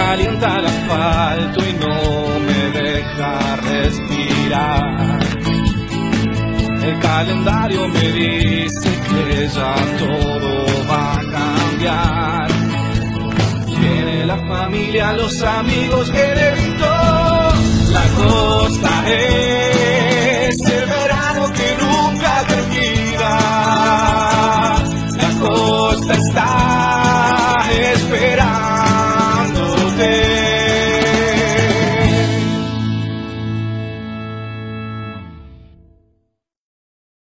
calienta el asfalto y no me deja respirar. El calendario me dice que ya todo va a cambiar. Viene la familia, los amigos, Benedito. La costa es el verano que nunca termina. La costa está